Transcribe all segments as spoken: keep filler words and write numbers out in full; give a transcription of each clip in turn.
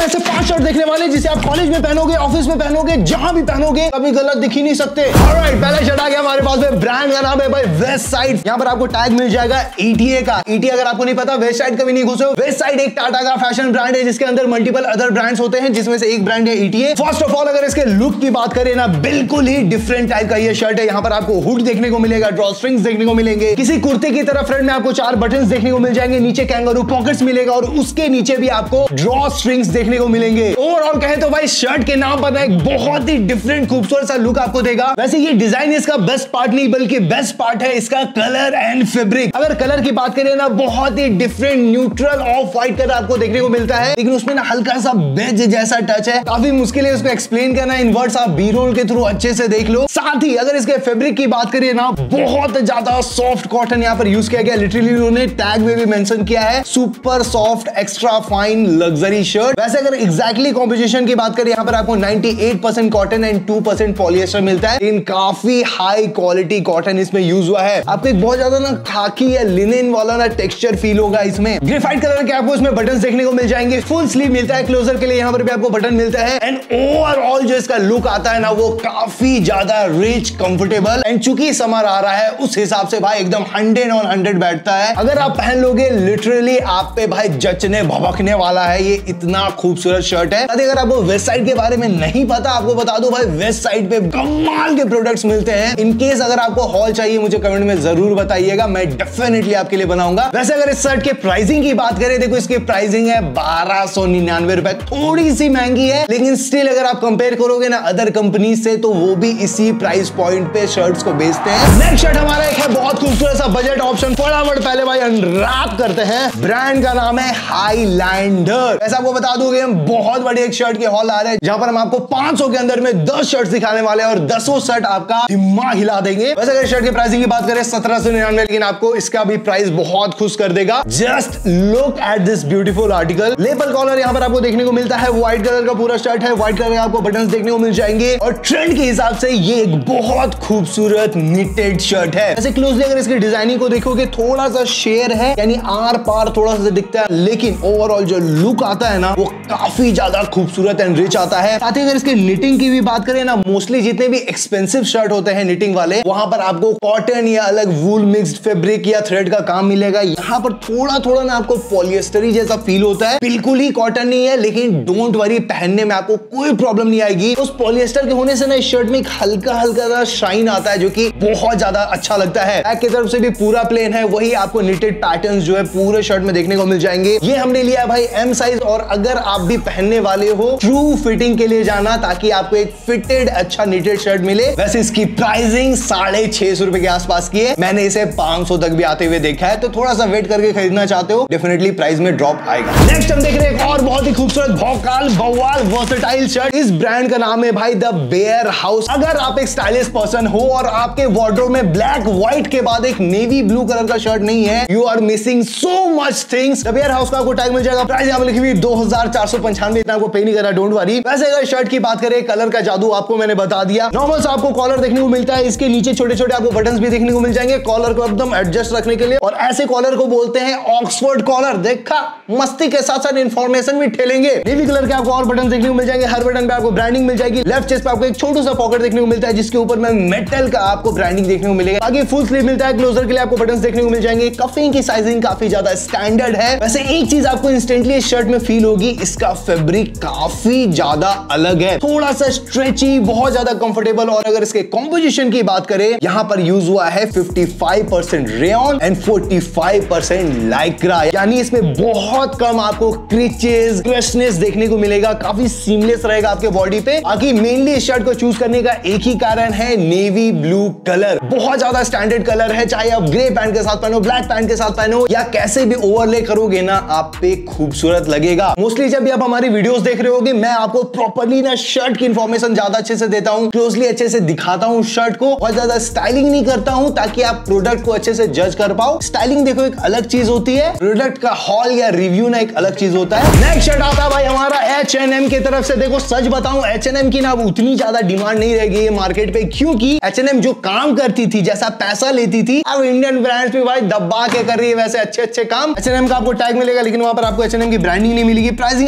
ऐसे पांच शर्ट देखने वाले जिसे आप कॉलेज में पहनोगे, ऑफिस में पहनोगे, जहां भी पहनोगे कभी गलत दिख ही नहीं सकते। ऑलराइट, पहला शर्ट आ गया हमारे पास में, ब्रांड का नाम है भाई वेस्ट साइड। यहाँ पर आपको टैग मिल जाएगा ईटीए का। ईटीए अगर आपको नहीं पता, वेस्ट साइड कभी नहीं घुसे हो। वेस्ट साइड एक टाटा का फैशन ब्रांड है जिसके अंदर मल्टीपल अदर ब्रांड्स होते हैं, जिसमें से एक ब्रांड है ईटीए। फर्स्ट ऑफ ऑल अगर इसके लुक की बात करें ना, बिल्कुल ही डिफरेंट टाइप का ये शर्ट है। यहाँ पर आपको हुड देखने को मिलेगा, ड्रॉ स्ट्रिंग्स देखने को मिलेंगे, किसी कुर्ते की तरह फ्रंट में आपको चार बटन्स देखने को मिल जाएंगे, नीचे कैंगरू पॉकेट्स मिलेगा और उसके नीचे भी आपको ड्रॉ स्ट्रिंग्स देखने को मिलेंगे। ओवरऑल कहें तो भाई शर्ट के नाम पर एक बहुत ही डिफरेंट खूबसूरत सा लुक आपको देगा। वैसे ये डिजाइन इसका बेस्ट पार्ट नहीं बल्कि बेस्ट पार्ट है इसका कलर एंड फैब्रिक। अगर कलर की बात करें ना, बहुत ही different neutral off white colour आपको देखने को मिलता है, लेकिन उसमें ना हल्का सा बेज जैसा टच है। काफी मुश्किल है उसको एक्सप्लेन करना, इन वर्ड्स आप बी रोल के थ्रू अच्छे से देख लो। साथ ही अगर इसके फैब्रिक की बात करिए ना, बहुत ज्यादा सॉफ्ट कॉटन यहाँ पर यूज किया गया। लिटरली उन्होंने टैग में भी मेंशन किया है super soft extra fine luxury shirt. वैसे अगर एग्जैक्टली कॉम्पोजिशन की बात करें, यहाँ पर आपको अट्ठानवे percent cotton and two percent polyester मिलता है, लेकिन काफी हाई क्वालिटी कॉटन इसमें यूज हुआ है। आपको एक बहुत ज्यादा ना खाकी या लिनेन वाला ना टेक्सचर फील होगा इसमें। ग्रेफाइट कलर के आपको इसमें बटन देखने को मिल जाएंगे। फुल स्लीव मिलता है, क्लोजर के लिए यहाँ पर भी आपको बटन मिलता है एंड ओवरऑल जो इसका लुक आता है ना, वो काफी ज्यादा रिच कंफर्टेबल एंड चूंकि समर आ रहा है उस हिसाब से भाई एकदम हंड्रेड ऑन हंड्रेड बैठता है। अगर आप पहन लोगे लिटरली आप पे भाई जचने भभकने वाला है। ये इतना खूबसूरत शर्ट है। अगर आपको वेस्ट साइड के बारे में नहीं पता, आपको बता दो भाई वेस्ट साइड पे कमाल के प्रोडक्ट्स मिलते हैं। इन केस अगर आपको हॉल चाहिए मुझे कमेंट में जरूर बताइएगा, मैं डेफिनेटली आपके लिए बनाऊंगा। वैसे अगर इस शर्ट के प्राइसिंग की बात करें, देखो इसकी प्राइसिंग है बारह सौ निन्यानवे रुपए, थोड़ी सी महंगी है, लेकिन स्टिल अगर आप कंपेयर करोगे ना अदर कंपनी से तो वो भी इसी प्राइस पॉइंट पे शर्ट्स को बेचते हैं। नेक्स्ट शर्ट हमारा एक है बहुत खूबसूरत सा बजट ऑप्शन। फटाफट पहले भाई अनरैप करते हैं। ब्रांड का नाम है हाईलैंडर। ऐसा आपको बता दूं कि हम बहुत बड़ी एक शर्ट के हॉल आ रहे हैं जहां पर हम आपको पांच सौ के अंदर में दस शर्ट दिखाने वाले हैं और दसों शर्ट आपका दिमाग हिला देंगे। वैसे अगर शर्ट की प्राइसिंग की बात करें सत्रह सौ निन्यानवे, लेकिन आपको इसका भी प्राइस बहुत खुश कर देगा। Just look at this beautiful article. Lapel collar यहाँ पर आपको देखने को मिलता है, व्हाइट कलर का पूरा शर्ट है, व्हाइट कलर का आपको बटन्स देखने को मिल जाएंगे और ट्रेंड के हिसाब से ये एक बहुत खूबसूरत निटेड शर्ट है। ऐसे क्लोजली अगर इसकी डिजाइनिंग को देखोगे थोड़ा सा शेयर है, यानी आर पार थोड़ा सा दिखता है, लेकिन ओवरऑल जो लुक आता है ना वो काफी ज्यादा खूबसूरत एंड रिच आता है। साथ ही अगर इसके निटिंग की भी बात करें ना, मोस्टली जितने भी एक्सपेंसिव शर्ट होते हैं निटिंग वाले, वहां पर आपको कॉटन या अलग वूल मिक्स्ड फैब्रिक या थ्रेड का काम मिलेगा। यहाँ पर थोड़ा थोड़ा ना आपको पॉलिएस्टरी जैसा फील होता है, बिल्कुल ही कॉटन नहीं है, लेकिन डोंट वरी, पहनने में आपको कोई प्रॉब्लम नहीं आएगी। उस पॉलिएस्टर के होने से ना इस शर्ट में एक हल्का हल्का सा शाइन आता है जो कि बहुत ज्यादा अच्छा लगता है। बैक की तरफ से भी पूरा प्लेन है, वही आपको निटेड पैटर्न्स जो है पूरे शर्ट में देखने को मिल जाएंगे। ये हमने लिया है भाई एम साइज, और अगर आप भी पहनने वाले हो ट्रू फिटिंग के लिए जाना ताकि आपको एक फिटेड अच्छा निटेड शर्ट मिले। वैसे इसकी प्राइसिंग साढ़े छह सौ रुपए के आसपास की है, मैंने इसे पांच सौ तक भी आते हुए देखा है, तो थोड़ा सा वेट करके खरीदना चाहते हो डेफिनेटली प्राइस में ड्रॉप आएगा। नेक्स्ट हम देख रहे हैं एक और बहुत ही खूबसूरत भौकाल बवाल वर्सेटाइल शर्ट। इस ब्रांड का नाम है भाई द बेयर हाउस। अगर आप एक स्टाइलिश पर्सन हो और आपके वार्डरोब में ब्लैक व्हाइट के बाद एक नेवी ब्लू कलर का शर्ट नहीं है, you are missing so much things. The Bear House का आपको टैग मिल जाएगा, प्राइस यहाँ पे लिखी हुई दो हजार चार सौ पंचानवे, इतना आपको पे नहीं करना, डोंट वरी। वैसे अगर शर्ट की बात करें, कलर का जादू आपको मैंने बता दिया। नॉर्मल सा आपको कॉलर देखने को मिलता है, इसके नीचे छोटे छोटे आपको बटन्स भी देखने को मिल जाएंगे कॉलर को एकदम एडजस्ट रखने के लिए, और ऐसे कॉलर को बोलते हैं ऑक्सफोर्ड कॉलर। देखा, मस्ती के साथ साथ इन्फॉर्मेशन भी ठेलेंगे। नेवी कलर के आपको और बटन देखने को मिल जाएंगे, हर बटन पे आपको ब्रांडिंग मिल जाएगी। लेफ्ट चेस्ट पे आपको एक छोटा सा पॉकेट देखने को मिलता है जिसके ऊपर में मेटल का आपको ब्रांडिंग देखने को मिलेगा। आगे फुल स्लीव मिलता है, क्लोजर के लिए आपको बटन देखने को मिल जाएंगे। कफिंग की साइजिंग काफी ज्यादा स्टैंडर्ड है। वैसे एक चीज आपको इंस्टेंटली इस शर्ट में फील होगी, इसका फैब्रिक काफी ज्यादा अलग है, थोड़ा सा स्ट्रेची, बहुत ज्यादा कंफर्टेबल। और अगर इसके कॉम्पोजिशन की बात करें, यहाँ पर यूज हुआ है पचपन परसेंट रेयन एंड पैंतालीस परसेंट लाइक्रा, यानी इसमें बहुत कम आपको क्रिचेस क्रशनेस देखने को मिलेगा, काफी सीमलेस रहेगा आपके बॉडी पे। बाकी मेनली इस शर्ट को चूज करने का एक ही कारण है नेवी ब्लू कलर, बहुत ज्यादा स्टैंडर्ड कलर है। चाहे आप ग्रे पैंट के साथ पहनो, ब्लैक पैंट के साथ पहनो, या कैसे भी ओवरले करोगे ना, आप पे खूबसूरत लगेगा। मोस्टली जब भी आप हमारी वीडियोस देख रहे होगे, मैं आपको प्रॉपर्ली ना शर्ट की इंफॉर्मेशन ज्यादा अच्छे से देता हूँ, क्लोजली अच्छे से दिखाता हूँ शर्ट को, बहुत ज्यादा स्टाइलिंग नहीं करता हूँ ताकि आप प्रोडक्ट को अच्छे से जज कर पाओ। स्टाइलिंग देखो एक अलग चीज होती है, प्रोडक्ट का हॉल या रिव्यू ना एक अलग चीज होता है। नेक्स्ट शर्ट आता है भाई हमारा एच एंड एम की तरफ से। देखो सच बताऊं, एच एंड एम की ना अब उतनी ज्यादा डिमांड नहीं रहेगी ये मार्केट पे, क्योंकि एच एंड एम जो काम करती थी, जैसा पैसा लेती थी, अब इंडियन ब्रांड्स भी भाई दबा के कर रही है वैसे अच्छे अच्छे काम। एच एंड एम का आपको टैग मिलेगा, लेकिन वहां पर आपको एच एंड एम की ब्रांडिंग नहीं मिलेगी। प्राइसिंग यहाँ पे लिखी हुई है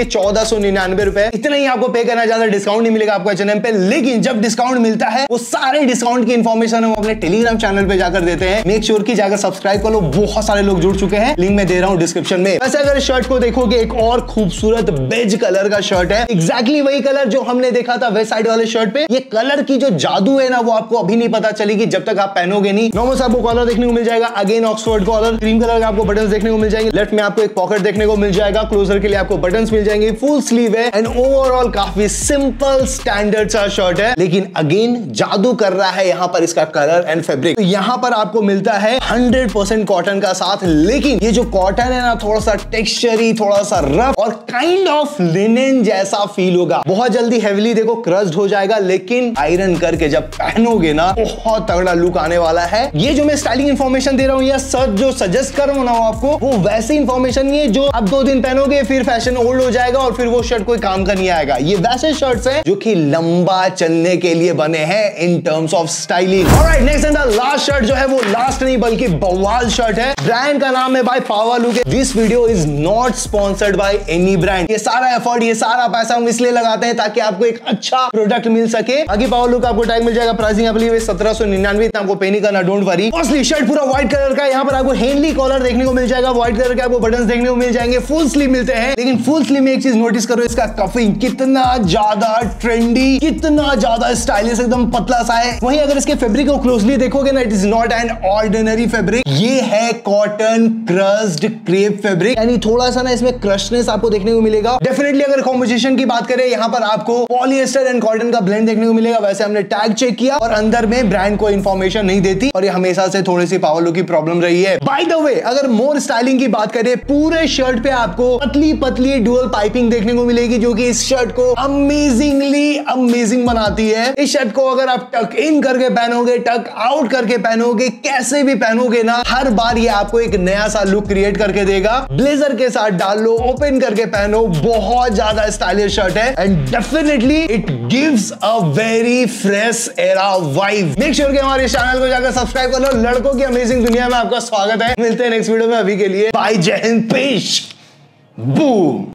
ये चौदह सौ निन्यानवे रुपए, इतना ही आपको पे करना, ज्यादा डिस्काउंट नहीं मिलेगा आपको एच एंड एम पे। लेकिन जब डिस्काउंट मिलता है वो सारे डिस्काउंट की इंफॉर्मेशन हम अपने टेलीग्राम चैनल पे जाकर देते हैं। मेक श्योर की जाकर सब्सक्राइब कर लो, बहुत सारे लोग जुड़ चुके हैं, लिंक मैं दे रहा हूं डिस्क्रिप्शन में। वैसे अगर शर्ट को देखोगे, एक और खूबसूरत बेज कलर का शर्ट है, एग्जैक्टली वही कलर जो हमने देखा था वेस्ट साइड वाले शर्ट पे। ये कलर की जो जादू है ना, वो आपको अभी नहीं पता चलेगी जब तक आप पहनोगे नहीं। नॉर्मल आपको कॉलर देखने को मिल जाएगा, again Oxford collar, cream colour का आपको बटन देखने को मिल जाएंगे। लेफ्ट में आपको एक पॉकेट देखने को मिल जाएगा, क्लोजर के लिए आपको बटन मिल जाएंगे, फुल स्लीव है एंड ओवरऑल काफी सिंपल स्टैंडर्ड सा शर्ट है। लेकिन अगेन जादू कर रहा है यहाँ पर इसका कलर एंड फैब्रिक। तो यहाँ पर आपको मिलता है हंड्रेड परसेंट कॉटन का साथ, लेकिन ये जो कॉटन है ना, थोड़ा सा टेक्सचरी, थोड़ा सा रफ और काइंड ऑफ लिनेन जैसा फील होगा। बहुत जल्दी हेवीली देखो क्रस्ड हो जाएगा, लेकिन आयरन करके जब पहनोगे ना, बहुत तगड़ा लुक आने वाला है। ये जो मैं स्टाइलिंग इंफॉर्मेशन दे रहा हूँ या सर जो सजेस्ट कर रहा हूँ ना आपको, वो वैसी इंफॉर्मेशन नहीं है जो आप दो दिन पहनोगे फिर फैशन ओल्ड हो जाएगा और फिर वो शर्ट कोई काम का नहीं आएगा। ये वैसे शर्ट्स हैं जो कि लंबा चलने के लिए बने हैं in terms of styling. Alright, next and the last shirt जो है वो लास्ट नहीं बल्कि बवाल शर्ट है। ब्रांड का नाम है by Powerlook. This video is not sponsored by any brand. ये सारा एफर्ट, ये सारा पैसा हम इसलिए लगाते हैं ताकि आपको एक अच्छा प्रोडक्ट मिल सके। आगे पावालुक आपको टैग मिल जाएगा, प्राइसिंग आपको सत्रह सौ निन्यानवे, आपको पे नहीं करना, डोंट वरी। फर्स्टली शर्ट पूरा व्हाइट कलर का, यहाँ पर आपको हेनली कॉलर देखने को मिल जाएगा, व्हाइट कलर के आपको बटन देखने को मिल जाएंगे, फुल स्लीव मिलते हैं। लेकिन फुल स्लीव में एक चीज नोटिस करो, इसका कफिंग कितना ज्यादा ट्रेंडी, कितना ज्यादा स्टाइलिश, एकदम पतला सा है। वहीं अगर इसके फैब्रिक को क्लोजली देखोगे ना, it is not an ordinary fabric, ये है कॉटन क्रस्ड क्रेप फैब्रिक, यानी थोड़ा सा ना इसमें क्रशनेस आपको देखने को मिलेगा। डेफिनेटली अगर कॉम्पोजिशन की बात करें, यहाँ पर आपको पॉलिएस्टर एंड कॉटन का ब्लेंड देखने को मिलेगा। वैसे हमने टैग चेक किया और अंदर में ब्रांड को इंफॉर्मेशन नहीं देती और ये हमेशा से थोड़ी सी पावालुक की प्रॉब्लम रही है। बाय द वे, अगर मोर स्टाइलिंग की बात करें, पूरे शर्ट पे आपको पतली पतली डुअल पाइपिंग देखने को मिलेगी, जो कि इस शर्ट को अमेजिंगली अमेजिंग बनाती है। इस शर्ट को अगर आप टक इन करके पहनोगे, टक आउट करके पहनोगे, कैसे भी पहनोगे ना, हर बार ये आपको एक नया सा लुक क्रिएट करके देगा। ब्लेजर के साथ डाल लो, ओपन करके पहनो, बहुत ज्यादा स्टाइलिश शर्ट है and definitely it gives a very fresh era vibe. Make sure कि हमारे चैनल को जाकर सब्सक्राइब कर लो। लड़कों की अमेजिंग दुनिया में आपका स्वागत है। मिलते हैं नेक्स्ट वीडियो में, अभी के लिए बाय, जय हिंद, पेश, बूम।